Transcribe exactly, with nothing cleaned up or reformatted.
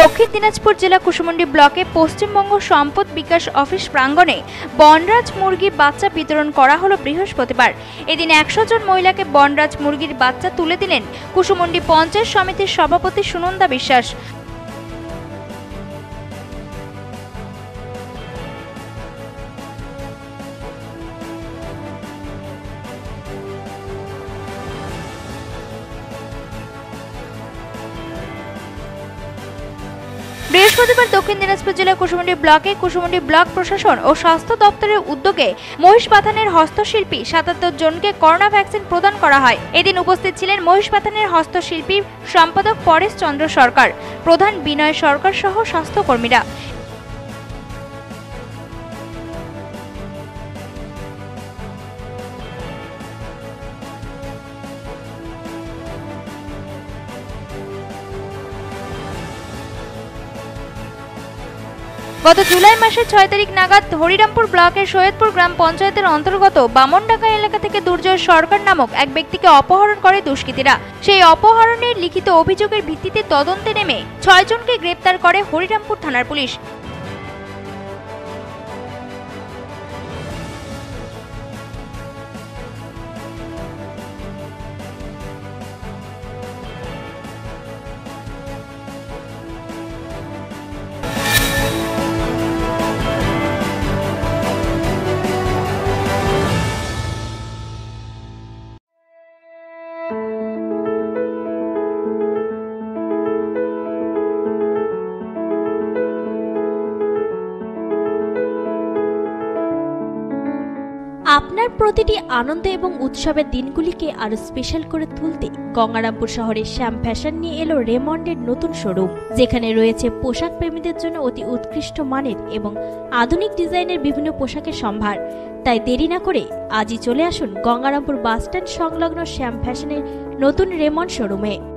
দক্ষিণ দিনাজপুর জেলা কুশমুন্ডি ব্লকে পশ্চিমবঙ্গ সম্পদ বিকাশ অফিস প্রাঙ্গণে বনরাজ মুরগি বাচ্চা বিতরণ করা হলো বৃহস্পতিবার। এদিন একশো জন মহিলাকে বনরাজ মুরগির বাচ্চা তুলে দিলেন কুশমুন্ডি পঞ্চায়েত সমিতির সভাপতি সুনন্দা বিশ্বাস। বৃহস্পতিবার দক্ষিণ দিনাজপুর জেলার কুশমুন্ডি ব্লকে কুশমুন্ডি ব্লক প্রশাসন ও স্বাস্থ্য দপ্তরের উদ্যোগে মহিষপাথানের হস্তশিল্পী সাতাত্তর জনকে করোনা ভ্যাকসিন প্রদান করা হয়। এদিন উপস্থিত ছিলেন মহিষপাথানের হস্তশিল্পী সম্পাদক পরেশ চন্দ্র সরকার, প্রধান বিনয় সরকার সহ স্বাস্থ্যকর্মীরা। গত জুলাই মাসের ছয় তারিখ নাগাদ হরিরামপুর ব্লকের সৈয়দপুর গ্রাম পঞ্চায়েতের অন্তর্গত বামনডাঙ্গা এলাকা থেকে দুর্জয় সরকার নামক এক ব্যক্তিকে অপহরণ করে দুষ্কৃতীরা। সেই অপহরণের লিখিত অভিযোগের ভিত্তিতে তদন্তে নেমে ছয় জনকে গ্রেপ্তার করে হরিরামপুর থানার পুলিশ। আপনার প্রতিটি আনন্দ এবং উৎসবের দিনগুলিকে আরো স্পেশাল করে তুলতে গঙ্গারামপুর শহরের শ্যাম ফ্যাশন নিয়ে এলো রেমন্ডের নতুন শোরুম, যেখানে রয়েছে পোশাক প্রেমীদের জন্য অতি উৎকৃষ্ট মানের এবং আধুনিক ডিজাইনের বিভিন্ন পোশাকের সম্ভার। তাই দেরি না করে আজই চলে আসুন গঙ্গারামপুর বাসস্ট্যান্ড সংলগ্ন শ্যাম ফ্যাশনের নতুন রেমন্ড শোরুমে।